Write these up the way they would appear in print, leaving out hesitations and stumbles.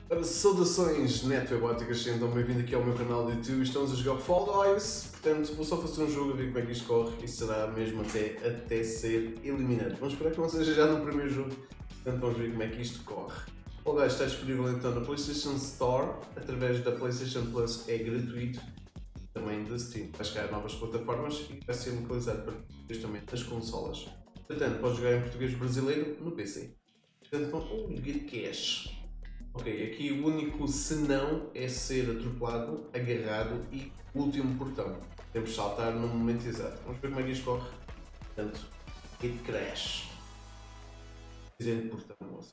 Ora, saudações netwebóticas, sejam bem-vindos aqui ao meu canal de YouTube. Estamos a jogar Fall Guys, portanto vou só fazer um jogo a ver como é que isto corre e será mesmo até ser eliminado. Vamos esperar que não seja já no primeiro jogo, portanto vamos ver como é que isto corre. Fall Guys está disponível então na PlayStation Store, através da PlayStation Plus é gratuito, também da Steam. Vai chegar a novas plataformas e vai ser localizado para também nas consolas. Portanto, pode jogar em português brasileiro no PC. Portanto, com Get Cash. Ok, aqui o único senão é ser atropelado, agarrado e último portão. Temos de saltar no momento exato. Vamos ver como é que isto corre. Portanto, Hit Crash. Dizendo portão, moça.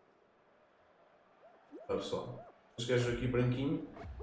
Olha pessoal, este gajo aqui branquinho.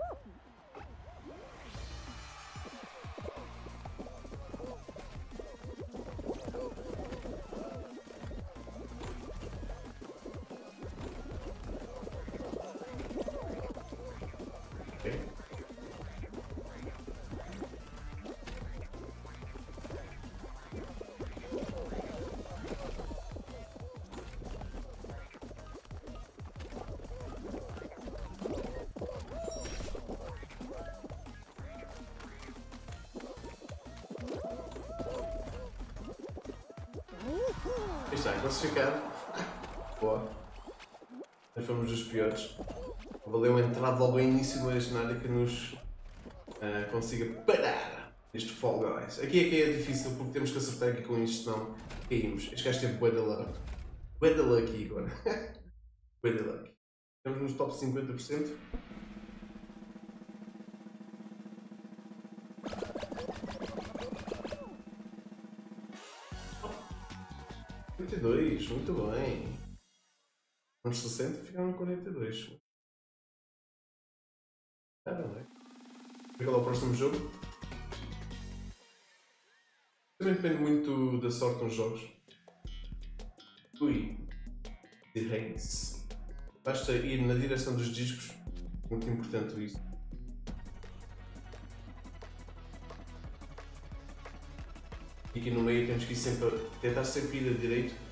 Aí está, classificado. Boa. Nós fomos dos piores. Valeu a entrada logo ao início do cenário que nos consiga parar este Fall Guys. Aqui é que é difícil porque temos que acertar aqui com isto, senão caímos. Este gajo teve bué de luck. Bué de luck agora. Bué de luck. Estamos nos top 50%. Oh, 42, muito bem. Uns 60 ficaram 42. Caramba. Qual é o próximo jogo? Também depende muito da sorte nos jogos. Ui. The Hates. Basta ir na direção dos discos. Muito importante isso. E aqui no meio temos que ir sempre tentar sempre ir a direito.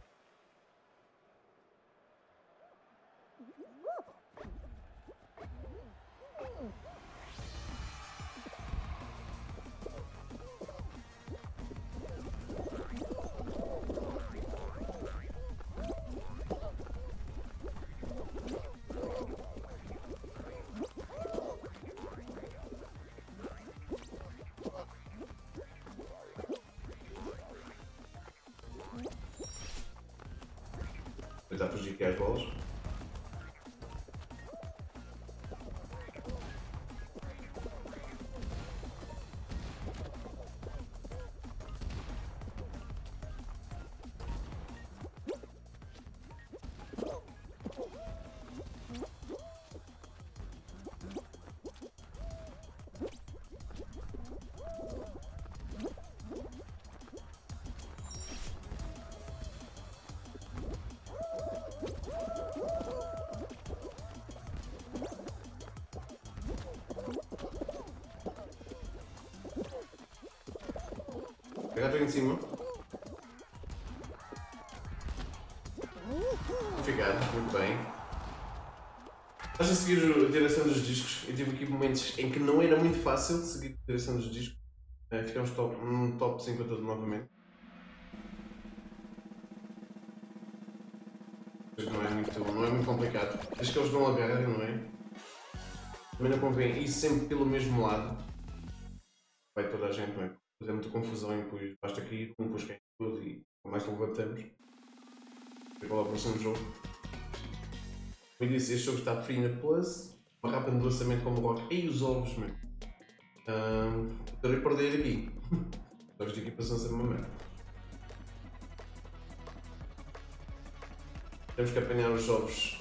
Tentar fugir aqui às bolas. Pegar bem em cima. Ficar, muito bem. Estás a seguir a direção dos discos. Eu tive aqui momentos em que não era muito fácil seguir a direção dos discos. Ficamos no top 50 novamente. Mas não é muito complicado. Acho que eles vão agarrar, não é? Também não convém ir sempre pelo mesmo lado. Vai toda a gente, não é? Fazer muita confusão e depois basta cair, depois cai tudo e mais levantamos. Qual é o próximo jogo? Como eu disse, este jogo está free na Plus, uma rápida de lançamento como rock e os ovos, meu. Estarei a perder aqui. Jogos de equipação são uma merda. Temos que apanhar os ovos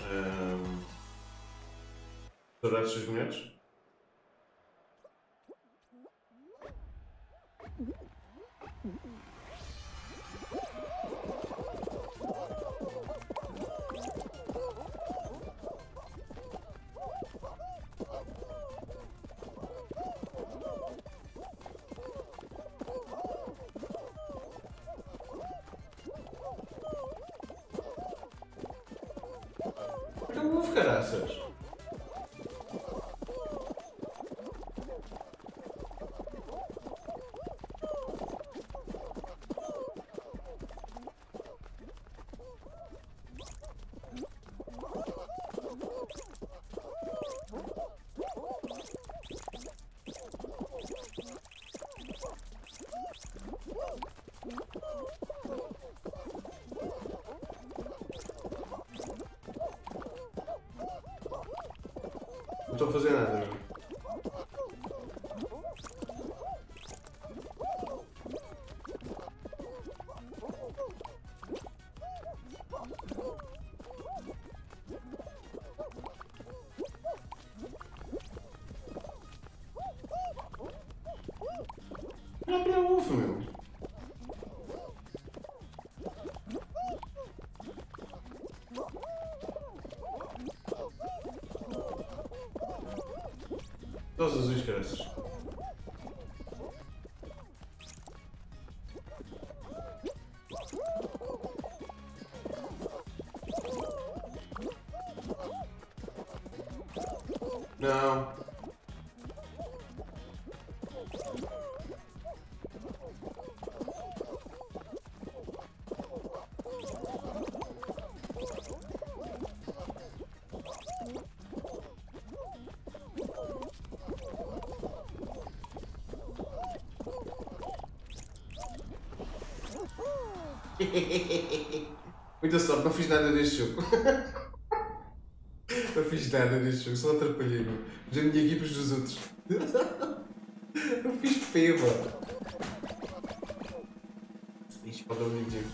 dourados dos melhores. ovo, caraças. Não estou a fazer nada, não. Não para o ovo, meu. Todos azuis, caraças. Não. Muita sorte, não fiz nada deste jogo. Não fiz nada deste jogo, só atrapalhei, meu. Já minha equipa dos outros. Não fiz peba. Isto pode dar um menino.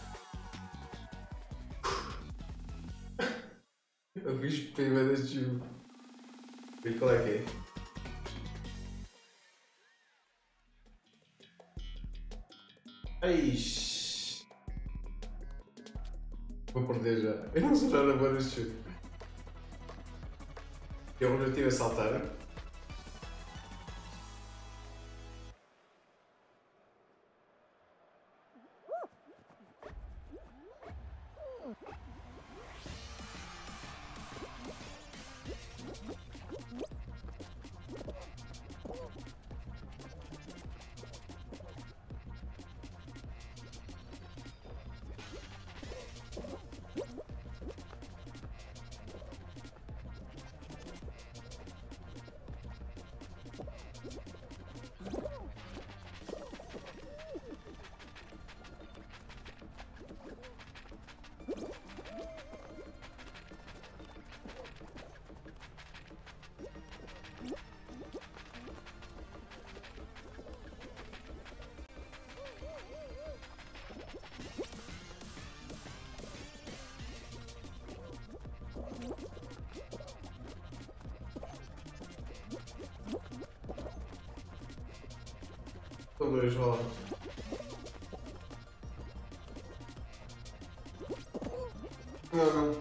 Eu fiz peba deste jogo. E qual é que é? Eish. Vou perder já. Eu não sou já na boa deste jogo. Eu já estive a saltar. São dois, vá lá. Não, não.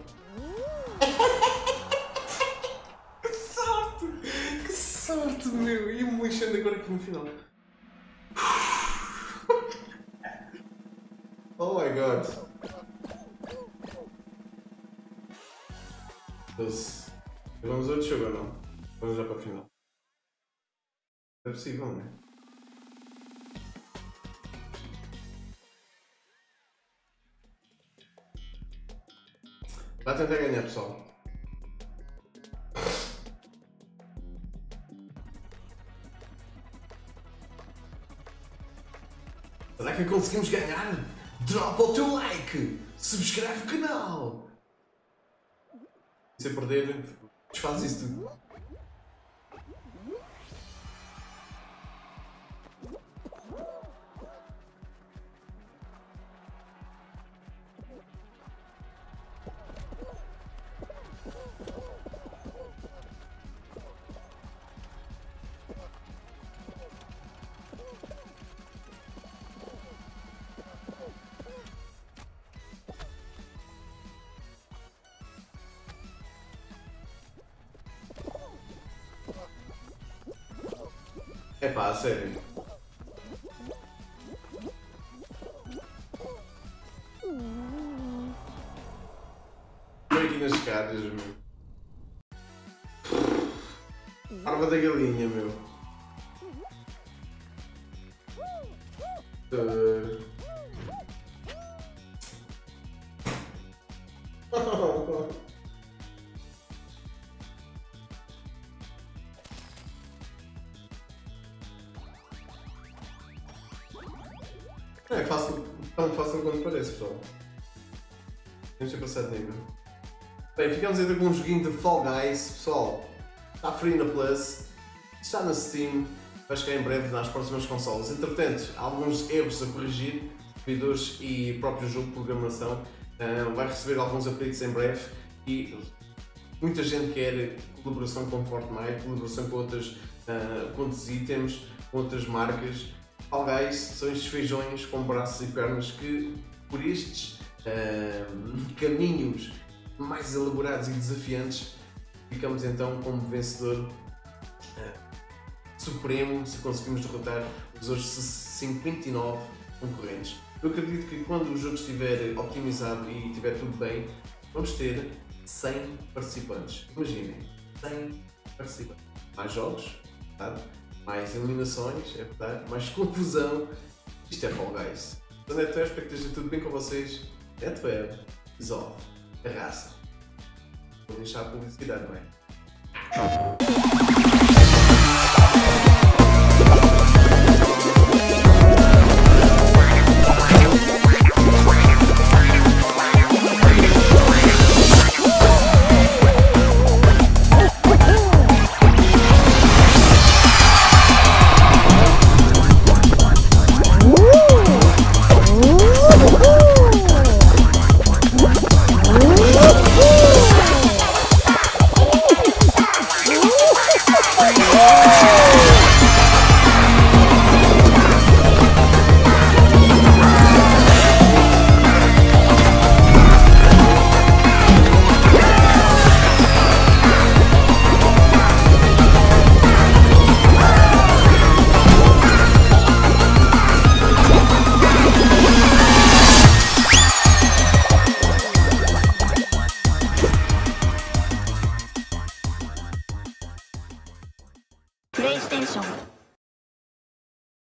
Que sorte! Que sorte, meu! Ia-me lixando agora aqui no final. Oh my god. Doce. Vamos a outro jogo ou não? Vamos já para o final. É possível, não é? Vai tentar ganhar, pessoal. Será que conseguimos ganhar? Dropa o teu like! Subscreve o canal! Se perder, desfaz isso tudo. É pá, a sério. Estou aqui nas escadas, meu. Arma da galinha, meu. É fácil, tão fácil quanto parece, pessoal. Temos que passar de nível. Bem, ficamos ainda com um joguinho de Fall Guys, pessoal. Está free na Plus, está na Steam, vai chegar em breve nas próximas consoles. Entretanto, há alguns erros a corrigir, servidores e próprio jogo de programação. Vai receber alguns updates em breve e muita gente quer colaboração com Fortnite, colaboração com outros itens, com outras marcas. Fall Guys são estes feijões com braços e pernas que, por estes caminhos mais elaborados e desafiantes, ficamos então como vencedor supremo se conseguimos derrotar os outros 59 concorrentes. Eu acredito que quando o jogo estiver otimizado e estiver tudo bem, vamos ter 100 participantes. Imaginem, 100 participantes. Mais jogos, verdade? Mais eliminações, é verdade? Mais confusão. Isto é Fall Guys. Então, espero que esteja tudo bem com vocês. NetWeb, Resolve, a raça. Vou deixar a publicidade, não é? PlayStation